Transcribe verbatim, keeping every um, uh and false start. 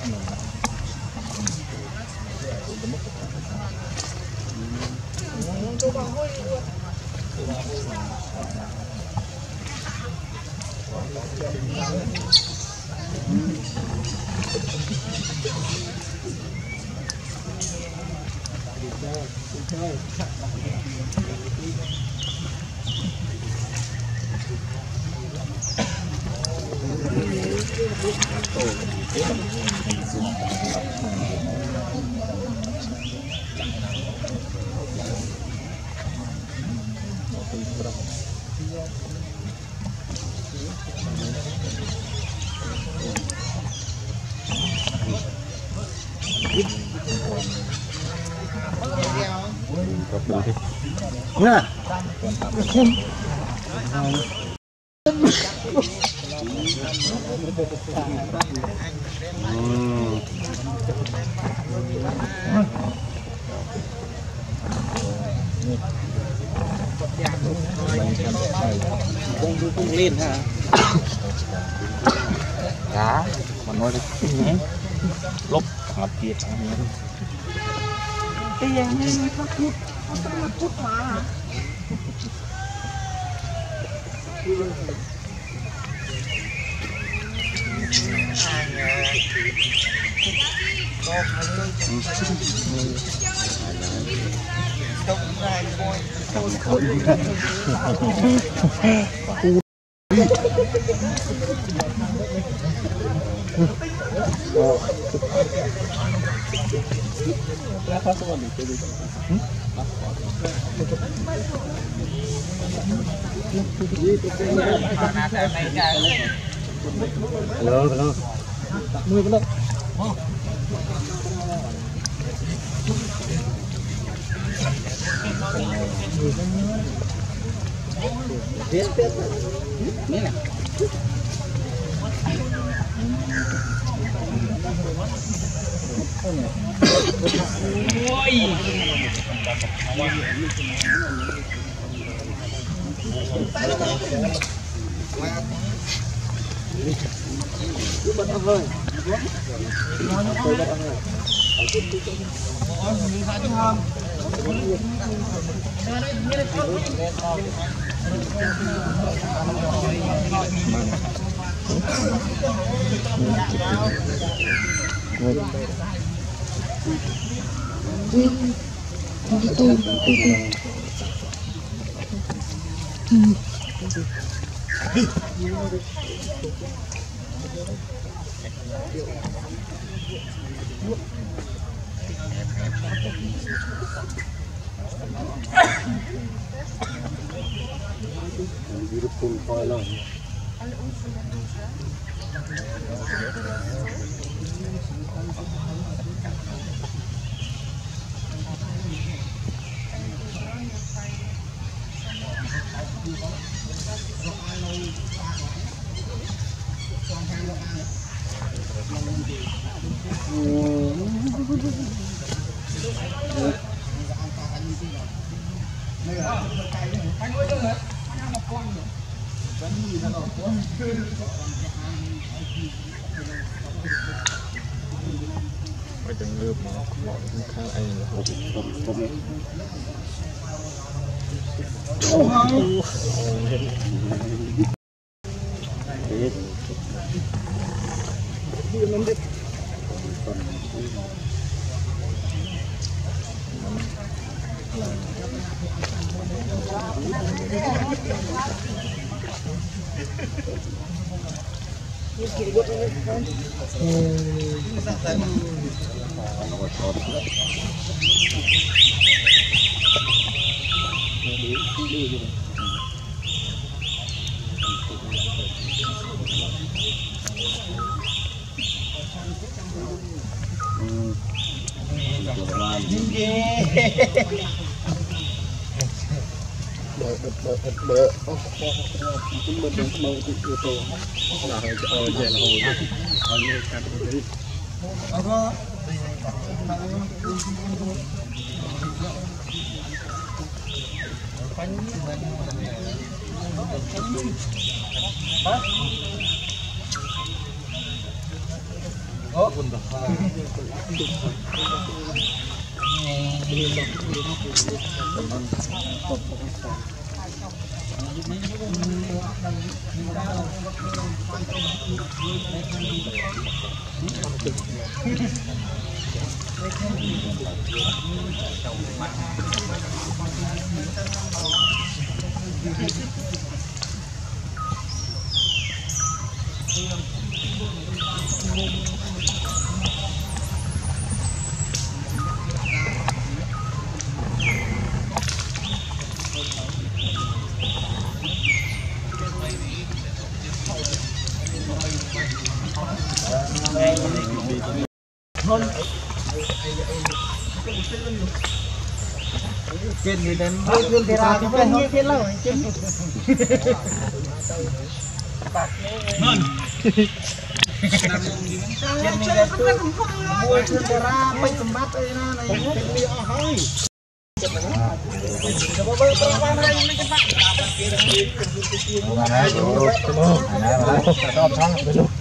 Nè. Cũng lên ha. Cá mà nói đi. Lúc ngập kia cái dạng này nó cút, nó cút mà. Hello, hello. Mười con đâu? Biết biết. Biết nè. Ôi. Bật ơi. Bật ơi. Beautiful color. Phải từng lượt mà không khá ai là hộp hộp hộp này. Bơ bơ bơ bơ cũng bơ bơ bơ cứ tô là hơi ờ về là hồi hồi như cắt cái hả trên người đến trên thì ra cái bên như thế lâu trên ngon trên người đến tôi mua trên thì ra mấy tấm bát đây này trên đi ở hơi Hãy subscribe cho kênh Ghiền Mì Gõ để không bỏ lỡ những video hấp dẫn.